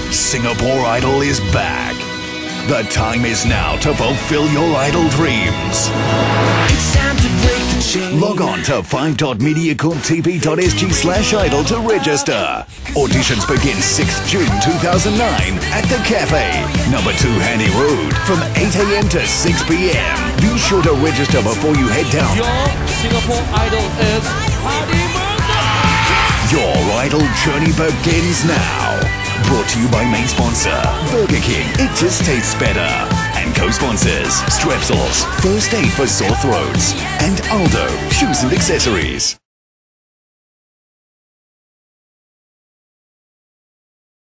Singapore Idol is back. The time is now to fulfill your idol dreams. It's time to break the chain. Log on to 5.mediacorptv.sg/idol to register. Auditions begin 6th June 2009 at The Cafe, number 2 Handy Road, from 8 a.m. to 6 p.m. Be sure to register before you head down. Your Singapore Idol is Hardy Burger. Your idol journey begins now. Brought to you by main sponsor, Burger King. It just tastes better. And co-sponsors, Strepsils, First Aid for Sore Throats, and Aldo, Shoes and Accessories.